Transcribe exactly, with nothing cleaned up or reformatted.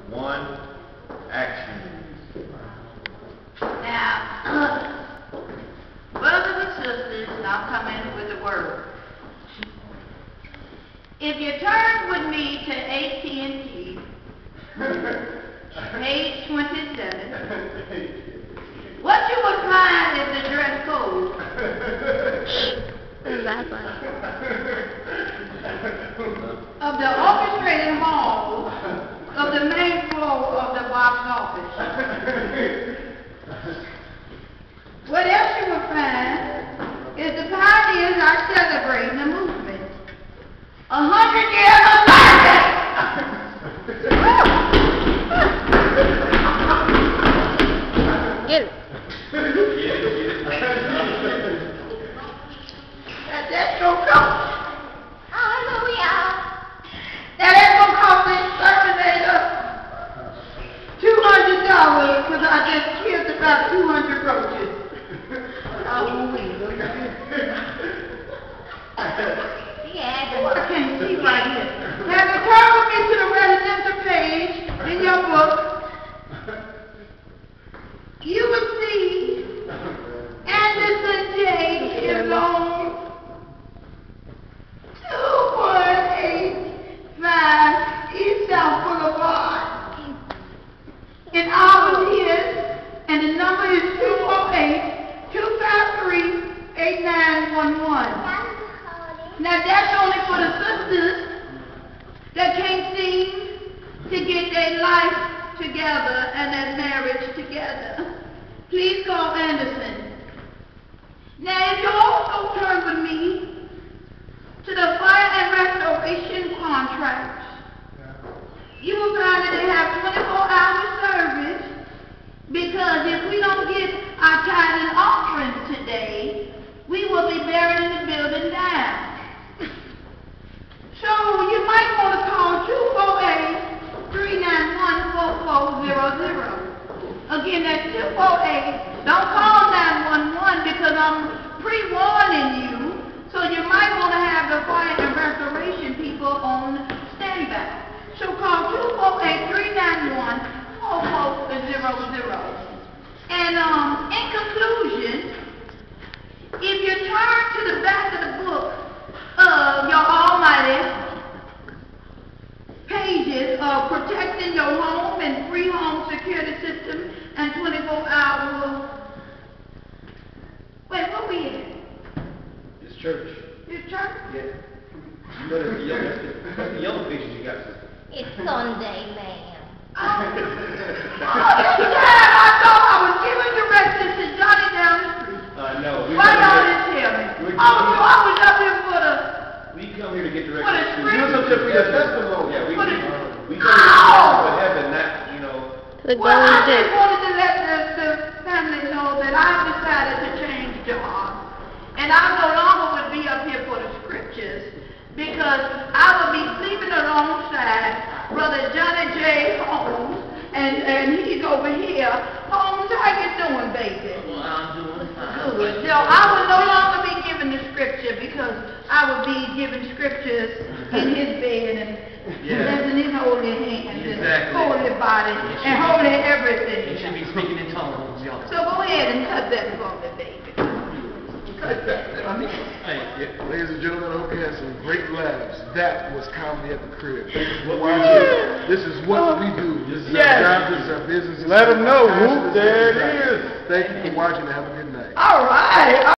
one, action. Now, brothers and sisters, I'll come in with a word. If you turn with me to A T and T, page twenty-seven, what you will find is the dress code. Of the orchestrated hall of the main floor of the box office. What else you will find is the pioneers are celebrating the movement. A hundred years of service! Get it. that, that's gonna cost. Hallelujah. Now that's gonna cost this exterminator two hundred dollars because I just killed about two hundred roaches. Oh, yeah, I can't see right here. Now, if you turn with me to the residential page in your book, you will see Anderson J. Killone, two one eight five East South Boulevard. And all it is, and the number is two four eight, two five three, eight nine one one. Now that's only for the sisters that can't seem to get their life together and their marriage together. Please call Anderson. Now if you also turn with me to the fire and restoration contracts, you will find that they have twenty-four hour service, because if we don't get our tithe and offerings today, we will be burying the building down. So you might want to call two four eight, three nine one, four four zero zero. Again, that's two four eight. Don't call nine one one because I'm pre-warning you, so you might want to have the fire and restoration people on standby. So call two four eight, three nine one, four four zero zero. And um, in conclusion, if you turn to the back of the book of your almighty pages of protecting your home and free home security system and twenty-four hour, wait, what we in? It's church. It's church? Yeah. You know that's the yellow, that's the, that's the yellow pages you got, sister. It's Sunday, ma'am. Oh, oh, this time I thought I was giving directions to Johnny down the street. Uh, no. We Why y'all here, didn't tell me? we're Oh, so I was up here for the... we come here to get For the directions. script? You was up there for your testimony. Yeah, we, For we, the- we come here for heaven, not, you know. The Well, I golden just wanted to let the, the family know that I've decided to change jobs. And I no longer would be up here for the scriptures, because I would be sleeping alongside Brother Johnny J. Holmes, and, and he's over here. Holmes, how you doing, baby? Well, I'm doing fine. Good. So I would no longer be giving the scripture, because I would be giving scriptures in his bed and Yeah. blessing his holy hands Exactly. and holy body You and should be- holy You everything. should be speaking in tongues, y'all. So go ahead and cut that for me, baby. Cut that for me. Hey, Yeah, ladies and gentlemen, I hope you had some great laughs. That was Comedy at the Crib. Thank you for watching. This is what we do. This is Yes. our job. This is our business. Let 'em know, This is whoop, our there it passion. is. Thank you for watching and have a good night. All right.